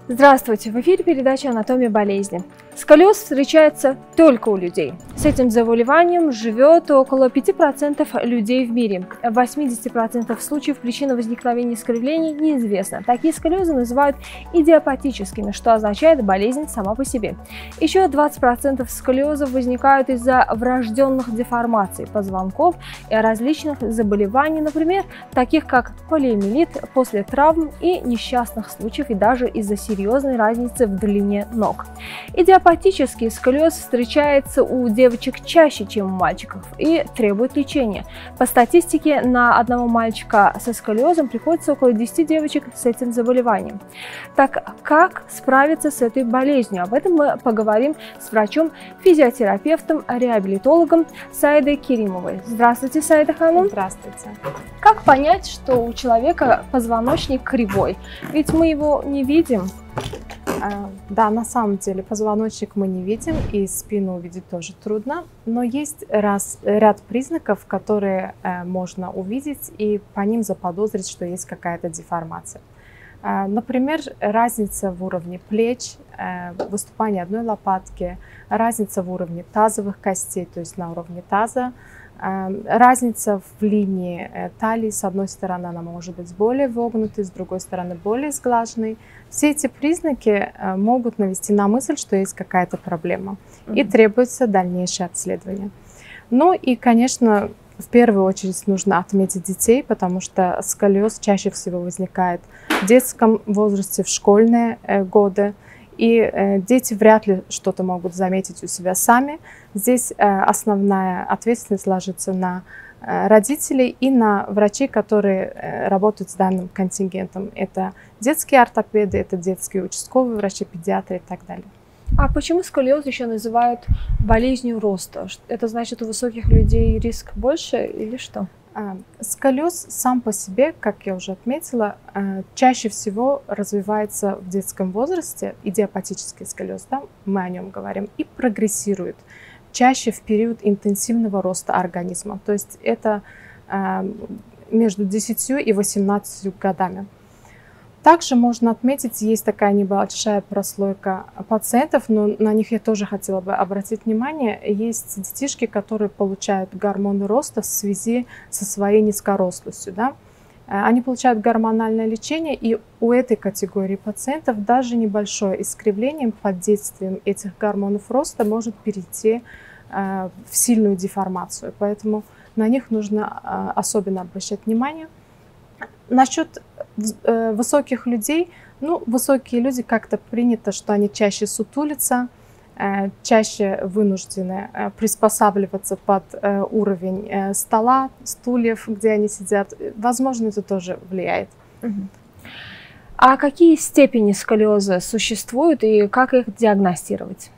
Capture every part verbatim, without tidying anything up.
Здравствуйте! В эфире передача «Анатомия болезни». Сколиоз встречается только у людей. С этим заболеванием живет около пяти процентов людей в мире. В восьмидесяти процентах случаев причина возникновения искривлений неизвестна. Такие сколиозы называют идиопатическими, что означает болезнь сама по себе. Еще двадцать процентов сколиозов возникают из-за врожденных деформаций позвонков и различных заболеваний, например, таких как полиомиелит после травм и несчастных случаев, и даже из-за серьезной разницы в длине ног. Идиопатический сколиоз встречается у девочек чаще, чем у мальчиков, и требует лечения. По статистике, на одного мальчика со сколиозом приходится около десяти девочек с этим заболеванием. Так как справиться с этой болезнью? Об этом мы поговорим с врачом-физиотерапевтом, реабилитологом Саидой Керимовой. Здравствуйте, Саида Ханум. Здравствуйте. Как понять, что у человека позвоночник кривой? Ведь мы его не видим. Да, на самом деле позвоночник мы не видим, и спину увидеть тоже трудно, но есть раз, ряд признаков, которые э, можно увидеть и по ним заподозрить, что есть какая-то деформация. Э, например, разница в уровне плеч, э, выступание одной лопатки, разница в уровне тазовых костей, то есть на уровне таза, разница в линии талии. С одной стороны она может быть более вогнутой, с другой стороны более сглаженной. Все эти признаки могут навести на мысль, что есть какая-то проблема, mm-hmm. и требуется дальнейшее обследование. Ну и, конечно, в первую очередь нужно отметить детей, потому что сколиоз чаще всего возникает в детском возрасте, в школьные годы. И э, дети вряд ли что-то могут заметить у себя сами. Здесь э, основная ответственность ложится на э, родителей и на врачей, которые э, работают с данным контингентом. Это детские ортопеды, это детские участковые врачи, педиатры и так далее. А почему сколиоз еще называют болезнью роста? Это значит, у высоких людей риск больше или что? Сколиоз сам по себе, как я уже отметила, чаще всего развивается в детском возрасте, идиопатический сколиоз, да, мы о нем говорим, и прогрессирует чаще в период интенсивного роста организма. То есть это между десятью и восемнадцатью годами. Также можно отметить, есть такая небольшая прослойка пациентов, но на них я тоже хотела бы обратить внимание. Есть детишки, которые получают гормоны роста в связи со своей низкорослостью. Да? Они получают гормональное лечение, и у этой категории пациентов даже небольшое искривление под действием этих гормонов роста может перейти в сильную деформацию. Поэтому на них нужно особенно обращать внимание. Насчет э, высоких людей, ну, высокие люди как-то принято, что они чаще сутулятся, э, чаще вынуждены э, приспосабливаться под э, уровень э, стола, стульев, где они сидят. Возможно, это тоже влияет. А какие степени сколиоза существуют и как их диагностировать?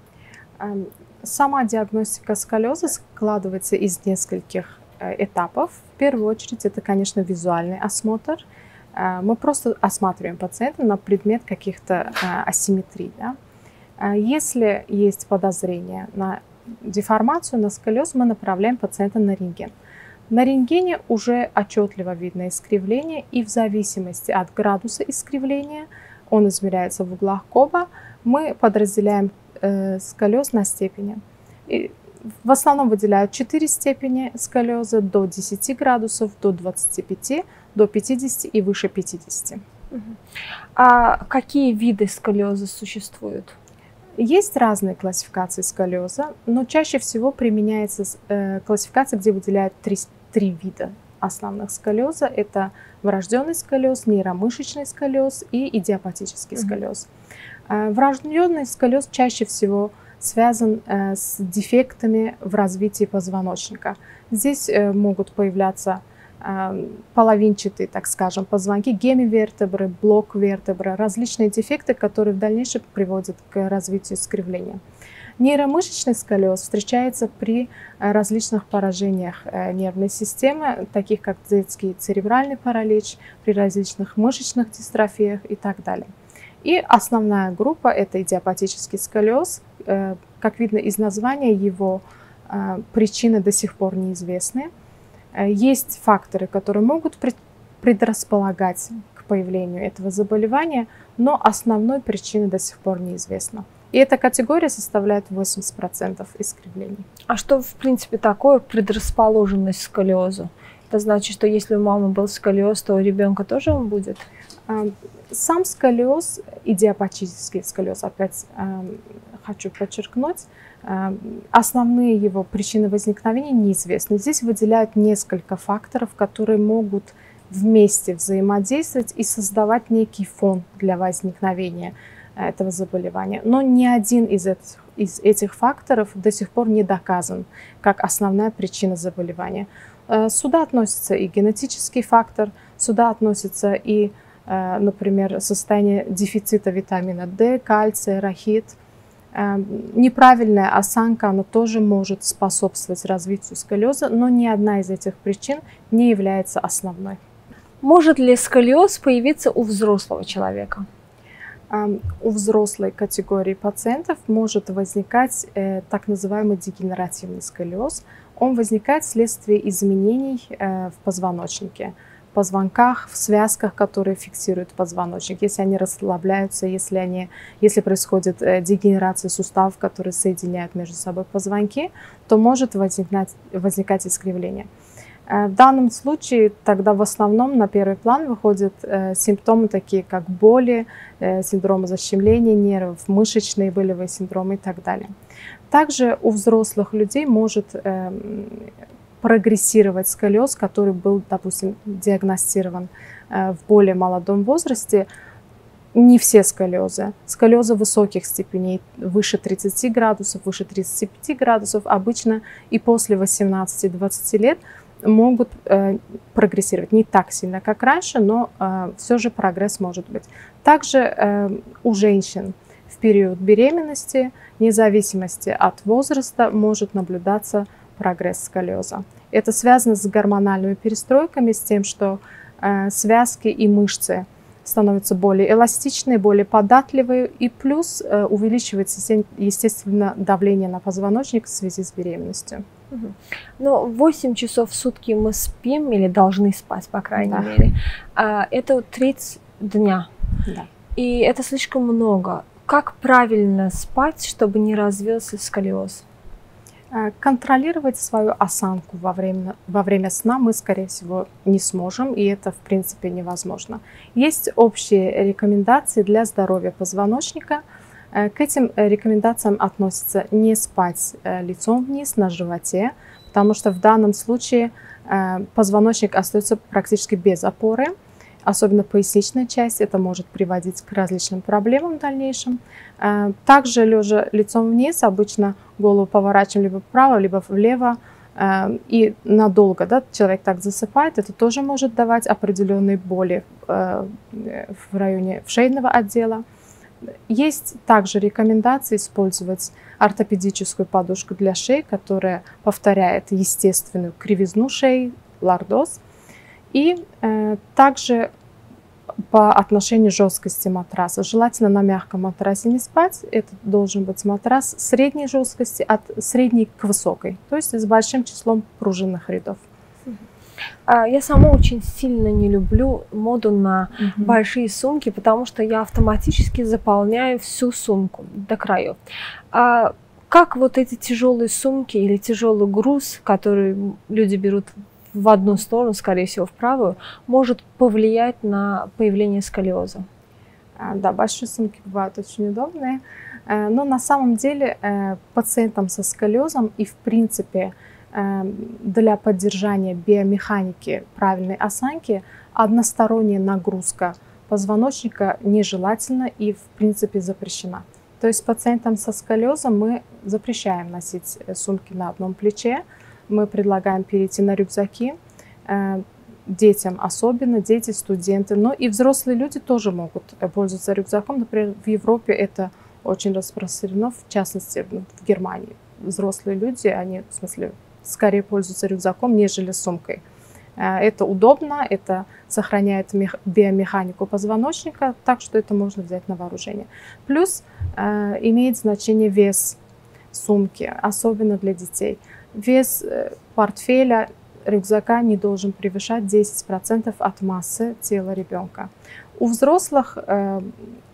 Сама диагностика сколиоза складывается из нескольких этапов. В первую очередь это, конечно, визуальный осмотр. Мы просто осматриваем пациента на предмет каких-то асимметрий. Да? Если есть подозрение на деформацию, на сколиоз, мы направляем пациента на рентген. На рентгене уже отчетливо видно искривление, и в зависимости от градуса искривления, он измеряется в углах Коба, мы подразделяем э, сколиоз на степени. И в основном выделяют четыре степени сколиоза: до десяти градусов, до двадцати пяти, до пятидесяти и выше пятидесяти. А какие виды сколиоза существуют? Есть разные классификации сколиоза, но чаще всего применяется э, классификация, где выделяют три, три вида основных сколиоза. Это врожденный сколиоз, нейромышечный сколиоз и идиопатический сколиоз. Э, врожденный сколиоз чаще всего связан э, с дефектами в развитии позвоночника. Здесь э, могут появляться э, половинчатые, так скажем, позвонки, гемивертебры, блок вертебры, различные дефекты, которые в дальнейшем приводят к развитию искривления. Нейромышечный сколиоз встречается при различных поражениях э, нервной системы, таких как детский церебральный паралич, при различных мышечных дистрофиях и так далее. И основная группа – это идиопатический сколиоз. Как видно из названия, его причины до сих пор неизвестны. Есть факторы, которые могут предрасполагать к появлению этого заболевания, но основной причины до сих пор неизвестна. И эта категория составляет восемьдесят процентов искривлений. А что, в принципе, такое предрасположенность к сколиозу? Это значит, что если у мамы был сколиоз, то у ребенка тоже он будет? Сам сколиоз, идиопатический сколиоз, опять хочу подчеркнуть, основные его причины возникновения неизвестны. Здесь выделяют несколько факторов, которые могут вместе взаимодействовать и создавать некий фон для возникновения этого заболевания. Но ни один из этих, из этих факторов до сих пор не доказан как основная причина заболевания. Сюда относится и генетический фактор, сюда относится и, например, состояние дефицита витамина D, кальция, рахит. Неправильная осанка, она тоже может способствовать развитию сколиоза, но ни одна из этих причин не является основной. Может ли сколиоз появиться у взрослого человека? У взрослой категории пациентов может возникать э, так называемый дегенеративный сколиоз. Он возникает вследствие изменений э, в позвоночнике, в позвонках, в связках, которые фиксируют позвоночник. Если они расслабляются, если, они, если происходит э, дегенерация суставов, которые соединяют между собой позвонки, то может возникать, возникать искривление. В данном случае тогда в основном на первый план выходят э, симптомы такие, как боли, э, синдромы защемления нервов, мышечные болевые синдромы и так далее. Также у взрослых людей может э, прогрессировать сколиоз, который был, допустим, диагностирован э, в более молодом возрасте. Не все сколиозы. Сколиозы высоких степеней, выше тридцати градусов, выше тридцати пяти градусов, обычно и после восемнадцати-двадцати лет могут э, прогрессировать. Не так сильно, как раньше, но э, все же прогресс может быть. Также э, у женщин в период беременности, вне зависимости от возраста, может наблюдаться прогресс сколиоза. Это связано с гормональными перестройками, с тем, что э, связки и мышцы становятся более эластичные, более податливые, и плюс э, увеличивается, естественно, давление на позвоночник в связи с беременностью. Но восемь часов в сутки мы спим или должны спать, по крайней да. мере. Это тридцать дня. Да. И это слишком много. Как правильно спать, чтобы не развился сколиоз? Контролировать свою осанку во время, во время сна мы, скорее всего, не сможем, и это, в принципе, невозможно. Есть общие рекомендации для здоровья позвоночника. К этим рекомендациям относится не спать лицом вниз на животе, потому что в данном случае позвоночник остается практически без опоры, особенно поясничная часть, это может приводить к различным проблемам в дальнейшем. Также лежа лицом вниз, обычно голову поворачиваем либо вправо, либо влево, и надолго, да, человек так засыпает, это тоже может давать определенные боли в районе шейного отдела. Есть также рекомендации использовать ортопедическую подушку для шеи, которая повторяет естественную кривизну шеи, лордоз. И э, также по отношению жесткости матраса. Желательно на мягком матрасе не спать. Это должен быть матрас средней жесткости, от средней к высокой, то есть с большим числом пружинных рядов. Я сама очень сильно не люблю моду на Угу. большие сумки, потому что я автоматически заполняю всю сумку до краев. А как вот эти тяжелые сумки или тяжелый груз, который люди берут в одну сторону, скорее всего в правую, может повлиять на появление сколиоза? Да, большие сумки бывают очень удобные, но на самом деле пациентам со сколиозом и в принципе для поддержания биомеханики правильной осанки односторонняя нагрузка позвоночника нежелательна и в принципе запрещена. То есть пациентам со сколиозом мы запрещаем носить сумки на одном плече, мы предлагаем перейти на рюкзаки, детям особенно, дети, студенты, но и взрослые люди тоже могут пользоваться рюкзаком. Например, в Европе это очень распространено, в частности в Германии. Взрослые люди, они в смысле скорее пользуются рюкзаком, нежели сумкой. Это удобно, это сохраняет биомеханику позвоночника, так что это можно взять на вооружение. Плюс э, имеет значение вес сумки, особенно для детей. Вес портфеля, рюкзака не должен превышать десять процентов от массы тела ребенка. У взрослых э,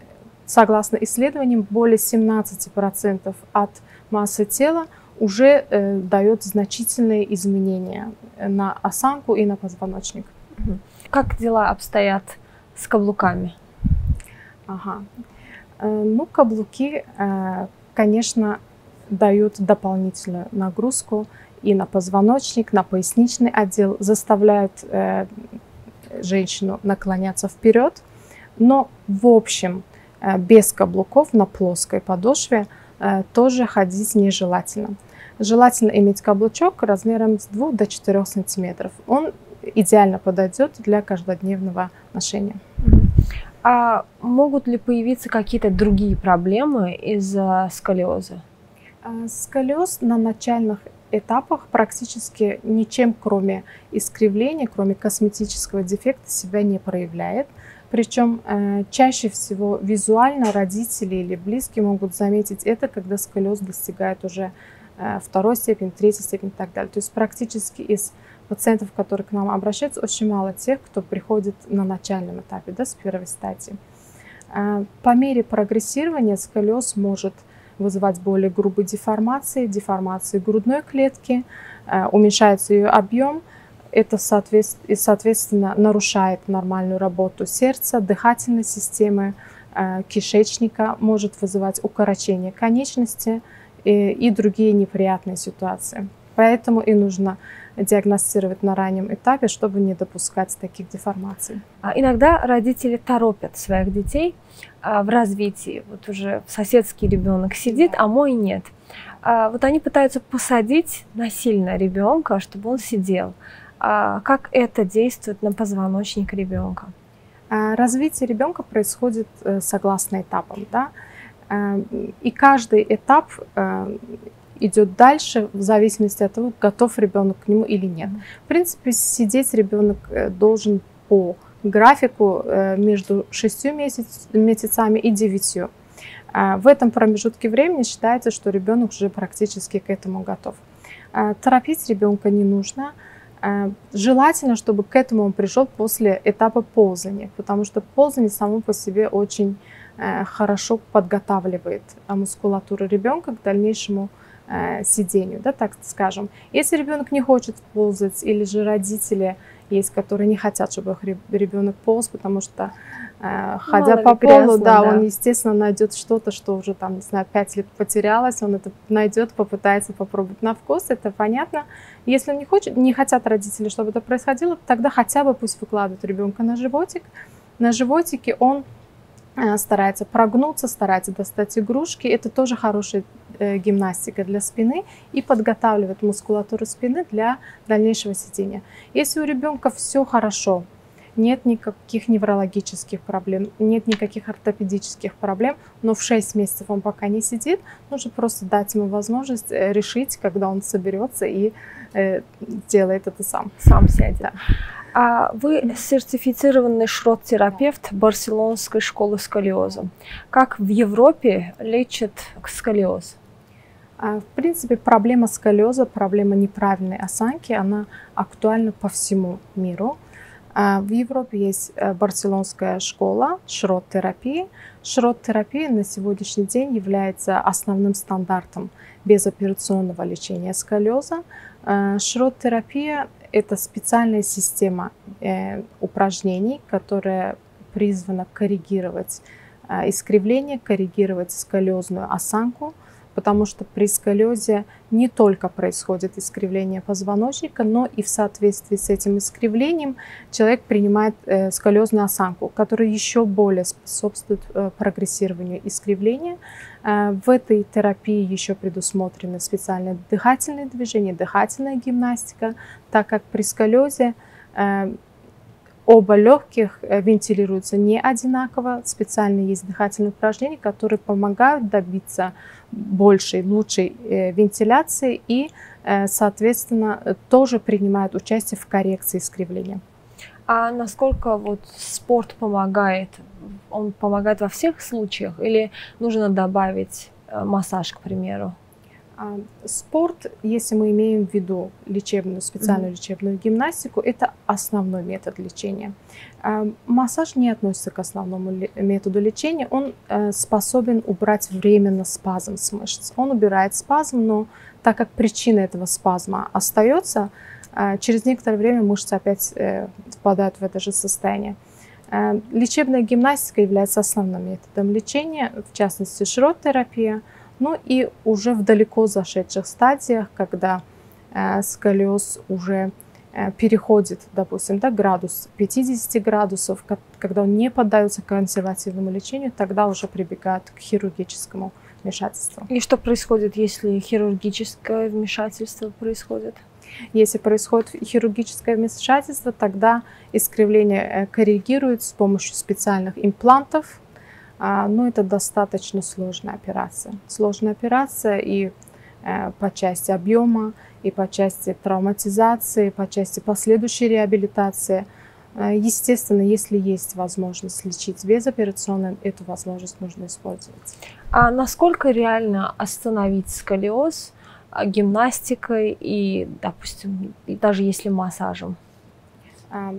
согласно исследованиям, более семнадцати процентов от массы тела уже э, дает значительные изменения на осанку и на позвоночник. Как дела обстоят с каблуками? Ага. Э, ну, каблуки, э, конечно, дают дополнительную нагрузку и на позвоночник, на поясничный отдел, заставляют э, женщину наклоняться вперед, но в общем э, без каблуков на плоской подошве э, тоже ходить нежелательно. Желательно иметь каблучок размером с двух до четырёх сантиметров. Он идеально подойдет для каждодневного ношения. А могут ли появиться какие-то другие проблемы из-за сколиоза? Сколиоз на начальных этапах практически ничем, кроме искривления, кроме косметического дефекта, себя не проявляет. Причем э, чаще всего визуально родители или близкие могут заметить это, когда сколиоз достигает уже э, второй степени, третьей степени и так далее. То есть практически из пациентов, которые к нам обращаются, очень мало тех, кто приходит на начальном этапе, да, с первой стадии. Э, по мере прогрессирования сколиоз может вызывать более грубые деформации, деформации грудной клетки, э, уменьшается ее объем. Это, соответственно, нарушает нормальную работу сердца, дыхательной системы, э, кишечника, может вызывать укорочение конечности и, и другие неприятные ситуации. Поэтому и нужно диагностировать на раннем этапе, чтобы не допускать таких деформаций. Иногда родители торопят своих детей в развитии. Вот уже соседский ребенок сидит, а мой нет. Вот они пытаются посадить насильно ребенка, чтобы он сидел. Как это действует на позвоночник ребенка? Развитие ребенка происходит согласно этапам, да? И каждый этап идет дальше в зависимости от того, готов ребенок к нему или нет. В принципе, сидеть ребенок должен по графику между шестью месяц, месяцами и девятью. В этом промежутке времени считается, что ребенок уже практически к этому готов. Торопить ребенка не нужно. Желательно, чтобы к этому он пришел после этапа ползания, потому что ползание само по себе очень хорошо подготавливает мускулатуру ребенка к дальнейшему сидению, да, так скажем. Если ребенок не хочет ползать, или же родители есть, которые не хотят, чтобы их ребенок полз, потому что э, ходя по полу, да, да, он, естественно, найдет что-то, что уже там, не знаю, пять лет потерялось, он это найдет, попытается попробовать на вкус, это понятно. Если он не хочет, не хотят родители, чтобы это происходило, тогда хотя бы пусть выкладывают ребенка на животик. На животике он старается прогнуться, старается достать игрушки. Это тоже хорошая э, гимнастика для спины и подготавливает мускулатуру спины для дальнейшего сидения. Если у ребенка все хорошо, нет никаких неврологических проблем, нет никаких ортопедических проблем, но в шесть месяцев он пока не сидит, нужно просто дать ему возможность решить, когда он соберется и э, делает это сам. Сам сядет. Да. А вы сертифицированный шрот-терапевт Барселонской школы сколиоза. Как в Европе лечат сколиоз? В принципе, проблема сколиоза, проблема неправильной осанки, она актуальна по всему миру. В Европе есть Барселонская школа шрот-терапии. Шрот-терапия на сегодняшний день является основным стандартом безоперационного лечения сколиоза. Шрот-терапия – это специальная система э, упражнений, которая призвана коррегировать э, искривление, коррегировать сколиозную осанку, потому что при сколиозе не только происходит искривление позвоночника, но и в соответствии с этим искривлением человек принимает э, сколиозную осанку, которая еще более способствует э, прогрессированию искривления. Э, в этой терапии еще предусмотрены специальные дыхательные движения, дыхательная гимнастика, так как при сколиозе э, оба легких вентилируются не одинаково. Специально есть дыхательные упражнения, которые помогают добиться большей, лучшей вентиляции и, соответственно, тоже принимают участие в коррекции искривления. А насколько вот спорт помогает? Он помогает во всех случаях или нужно добавить массаж, к примеру? Спорт, если мы имеем в виду лечебную, специальную лечебную гимнастику, это основной метод лечения. Массаж не относится к основному методу лечения, он способен убрать временно спазм с мышц. Он убирает спазм, но так как причина этого спазма остается, через некоторое время мышцы опять впадают в это же состояние. Лечебная гимнастика является основным методом лечения, в частности широт-терапия. Ну и уже в далеко зашедших стадиях, когда э, сколиоз уже э, переходит, допустим, до градус пятидесяти градусов, когда он не поддается консервативному лечению, тогда уже прибегают к хирургическому вмешательству. И что происходит, если хирургическое вмешательство происходит? Если происходит хирургическое вмешательство, тогда искривление коррегируют с помощью специальных имплантов. Но это достаточно сложная операция. Сложная операция и э, по части объема, и по части травматизации, по части последующей реабилитации. Э, естественно, если есть возможность лечить безоперационно, эту возможность нужно использовать. А насколько реально остановить сколиоз гимнастикой и, допустим, даже если массажем? Э,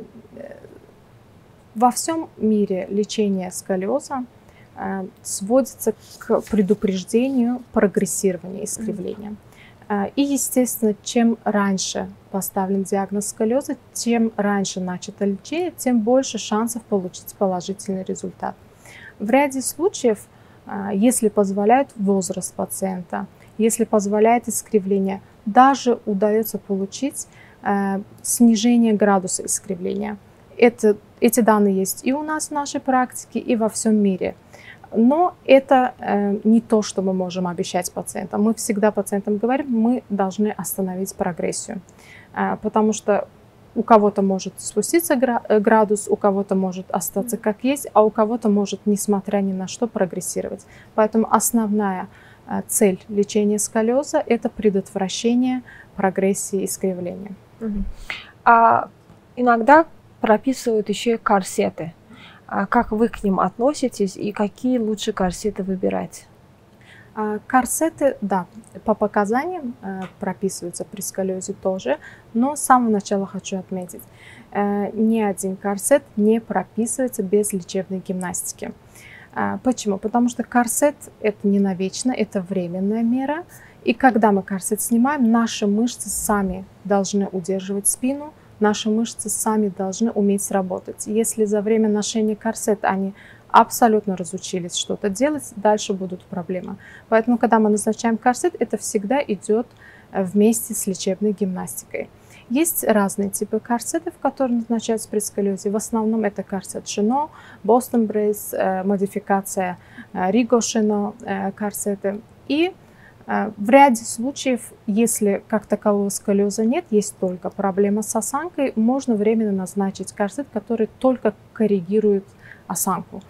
во всем мире лечение сколиоза сводится к предупреждению прогрессирования искривления. И, естественно, чем раньше поставлен диагноз сколиоза, тем раньше начато лечение, тем больше шансов получить положительный результат. В ряде случаев, если позволяет возраст пациента, если позволяет искривление, даже удается получить снижение градуса искривления. Это, эти данные есть и у нас в нашей практике, и во всем мире. Но это э, не то, что мы можем обещать пациентам. Мы всегда пациентам говорим, мы должны остановить прогрессию. Э, потому что у кого-то может спуститься градус, у кого-то может остаться как есть, а у кого-то может, несмотря ни на что, прогрессировать. Поэтому основная э, цель лечения сколиоза – это предотвращение прогрессии искривления. А иногда прописывают еще и корсеты. Как вы к ним относитесь и какие лучше корсеты выбирать? Корсеты, да, по показаниям прописываются при сколиозе тоже, но с самого начала хочу отметить, ни один корсет не прописывается без лечебной гимнастики. Почему? Потому что корсет это не навечно, это временная мера, и когда мы корсет снимаем, наши мышцы сами должны удерживать спину, наши мышцы сами должны уметь работать. Если за время ношения корсета они абсолютно разучились что-то делать, дальше будут проблемы. Поэтому, когда мы назначаем корсет, это всегда идет вместе с лечебной гимнастикой. Есть разные типы корсетов, которые назначаются при сколиозе. В основном это корсет Шино, Бостон Брейс, модификация Риго Шино корсеты. И в ряде случаев, если как такового сколиоза нет, есть только проблема с осанкой, можно временно назначить корсет, который только коррегирует осанку,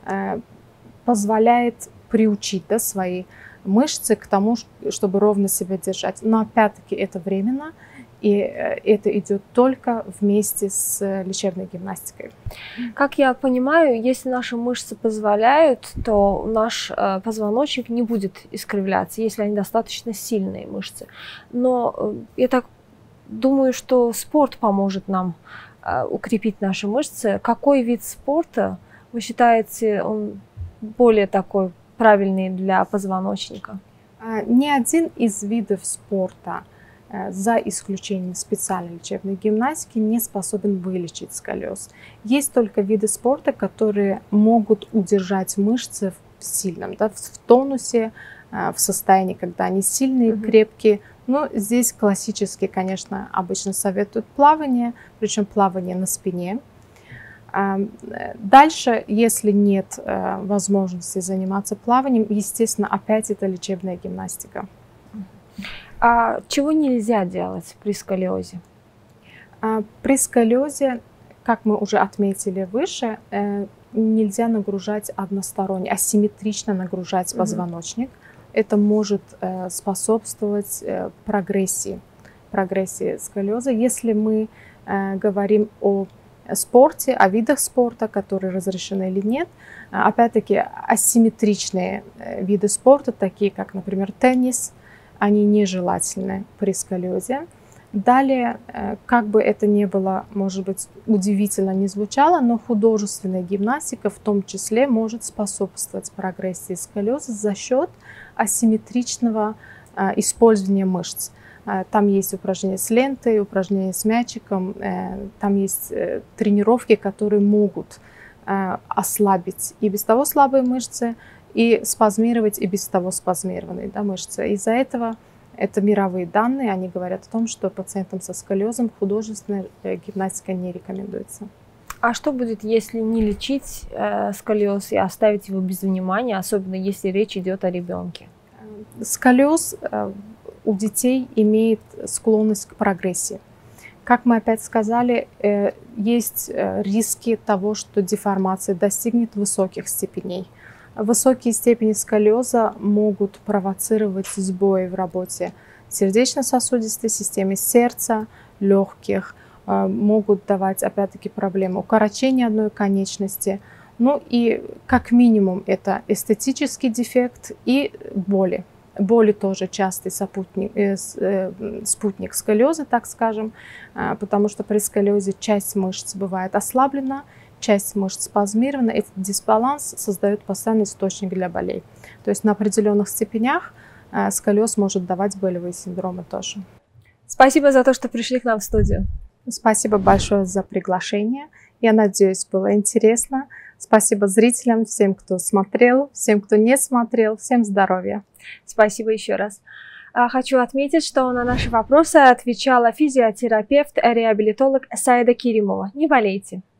позволяет приучить, да, свои мышцы к тому, чтобы ровно себя держать. Но опять-таки это временно, и это идет только вместе с лечебной гимнастикой. Как я понимаю, если наши мышцы позволяют, то наш э, позвоночник не будет искривляться, если они достаточно сильные мышцы. Но э, я так думаю, что спорт поможет нам э, укрепить наши мышцы. Какой вид спорта, вы считаете, он более такой правильный для позвоночника? Ни один из видов спорта, за исключением специальной лечебной гимнастики, не способен вылечить сколиоз. Есть только виды спорта, которые могут удержать мышцы в сильном, да, в тонусе, в состоянии, когда они сильные, mm-hmm. крепкие. Но здесь классически, конечно, обычно советуют плавание, причем плавание на спине. Дальше, если нет возможности заниматься плаванием, естественно, опять это лечебная гимнастика. А чего нельзя делать при сколиозе? При сколиозе, как мы уже отметили выше, нельзя нагружать односторонне, асимметрично нагружать mm-hmm. позвоночник. Это может способствовать прогрессии, прогрессии сколиоза. Если мы говорим о спорте, о видах спорта, которые разрешены или нет, опять-таки асимметричные виды спорта, такие как, например, теннис, они нежелательны при сколиозе. Далее, как бы это ни было, может быть, удивительно не звучало, но художественная гимнастика в том числе может способствовать прогрессии сколиоза за счет асимметричного использования мышц. Там есть упражнения с лентой, упражнения с мячиком, там есть тренировки, которые могут ослабить и без того слабые мышцы, и спазмировать и без того спазмированные, да, мышцы. Из-за этого это мировые данные, они говорят о том, что пациентам со сколиозом художественная гимнастика не рекомендуется. А что будет, если не лечить э, сколиоз и оставить его без внимания, особенно если речь идет о ребенке? Сколиоз э, у детей имеет склонность к прогрессии. Как мы опять сказали, э, есть риски того, что деформация достигнет высоких степеней. Высокие степени сколиоза могут провоцировать сбои в работе сердечно-сосудистой системы, сердца, легких, могут давать, опять-таки, проблемы укорочения одной конечности. Ну и как минимум это эстетический дефект и боли. Боли тоже частый сопутник, э, э, спутник сколиоза, так скажем, э, потому что при сколиозе часть мышц бывает ослаблена, часть мышц спазмирована. Этот дисбаланс создает постоянный источник для болей. То есть на определенных степенях э, сколиоз может давать болевые синдромы тоже. Спасибо за то, что пришли к нам в студию. Спасибо большое за приглашение. Я надеюсь, было интересно. Спасибо зрителям, всем, кто смотрел, всем, кто не смотрел. Всем здоровья. Спасибо еще раз. Хочу отметить, что на наши вопросы отвечала физиотерапевт, реабилитолог Саида Керимова. Не болейте.